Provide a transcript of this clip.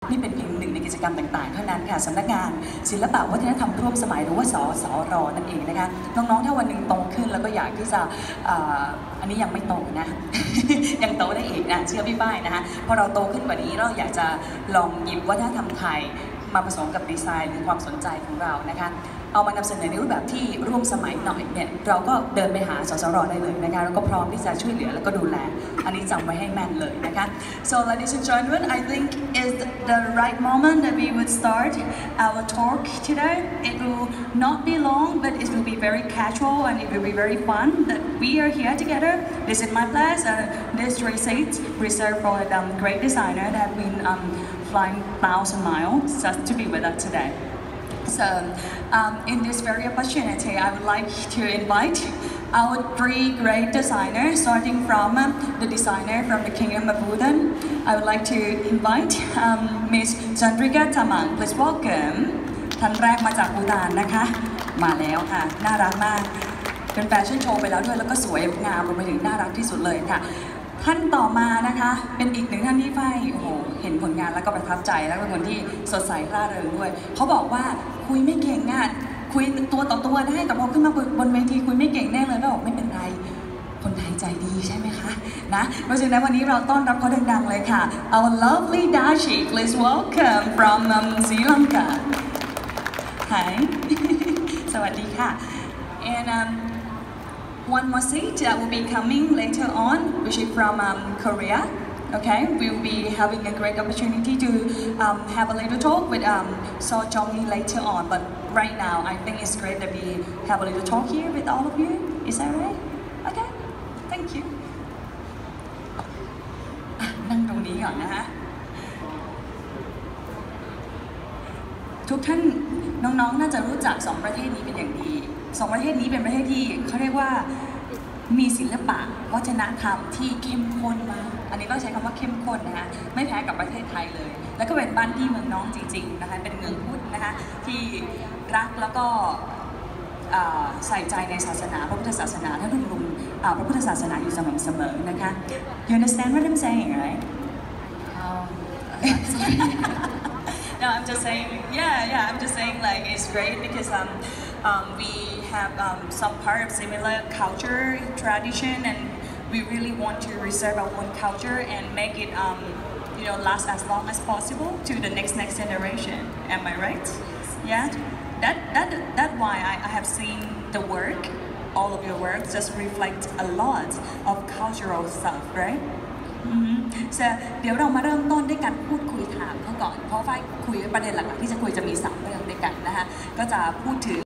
นี่เป็นเพียงหนึ่งในกิจกรรมต่างๆเท่านั้นค่ะสำนักงานศิลปะวัฒนธรรมร่วมสมัยหรือว่าสสรนั่นเองนะคะน้องๆถ้าวันหนึ่งโตขึ้นแล้วก็อยากที่จะอันนี้ยังไม่โตนะ ยังโตได้อีกนะเชื่อพี่ป้ายนะคะพอเราโตขึ้นกว่านี้เราอยากจะลองหยิบวัฒนธรรมไทยมาผสมกับดีไซน์หรือความสนใจของเรานะคะเอามานำเสนอในรูปแบบที่ร่วมสมัยหน่อยเนี่ยเราก็เดินไปหาสสรได้เลยนะคะแล้วก็พร้อมที่จะช่วยเหลือแล้วก็ดูแลอันนี้จำไว้ให้แม่นเลยนะคะ So ladies and gentlemen, I think is the right moment that we would start our talk today. It will not be long, but it will be very casual and it will be very fun that we are here together. This is my place and this 3 seats reserved for the great designer that have been flying 1,000 miles just to be with us today. So, in this very opportunity, I would like to invite our 3 great designers, starting from the designer from the Kingdom of Bhutan. I would like to invite Miss Chandrika Tamang. Please welcome. ท่านแรกมาจากบูฏานนะคะมาแล้วค่ะน่ารักมากเป็นแฟชั่นโชว์ไปแล้วด้วยแล้วก็สวยงามรวมไปถึงน่ารักที่สุดเลยค่ะท่านต่อมานะคะเป็นอีกหนึ่งท่านที่ฝ้ายโอ้โหเห็นผลงานแล้วก็ประทับใจแล้วเป็นคนที่สดใสร่าเริงด้วยเขาบอกว่าคุยไม่เก่งอ่ะคุยตัวต่อตัวได้แต่พอขึ้นมาบนเวทีคุยไม่เก่งแน่เลยแล้วบอกไม่เป็นไรคนไทยใจดีใช่ไหมคะนะเพราะฉะนั้นวันนี้เราต้อนรับเขาดังๆเลยค่ะ Our lovely Dashi please welcome from Sri Lanka Hi สวัสดีค่ะ and one more seat that will be coming later on, which is from Korea. Okay, we'll be having a great opportunity to have a little talk with So Jong-hee later on. But right now, I think it's great that we have a little talk here with all of you. Is that right? Okay, thank you. นั่งตรงนี้ก่อนนะฮะทุกท่านน้องๆน่าจะรู้จัก2ประเทศนี้เป็นอย่างดี2ประเทศนี้เป็นประเทศที่เขาเรียกว่ามีศิลปะวัฒนธรรมที่เข้มข้นมากอันนี้ต้องใช้คำว่าเข้มข้นนะคะไม่แพ้กับประเทศไทยเลยแล้วก็เป็นบ้านพี่เมืองน้องจริงๆนะคะเป็นเมืองพุทธนะคะที่รักแล้วก็ใส่ใจในศาสนาพระพุทธศาสนาท่านทุกลุงพระพุทธศาสนาอยู่สม่ำเสมอนะคะ You understand what I'm saying, right? No, I'm just saying, yeah, I'm just saying like it's great because we have some part of similar culture, tradition, and we really want to reserve our own culture and make it, last as long as possible to the next generation. Am I right? Yeah. That's why I have seen the work, all of your work, just reflect a lot of cultural stuff, right? เดี๋ยวเรามาเริ่มต้นด้วยการพูดคุยถามเขาก่อนเพราะว่าคุยประเด็นหลักๆที่จะคุยจะมี3 เรื่องด้วยกันนะคะก็จะพูดถึง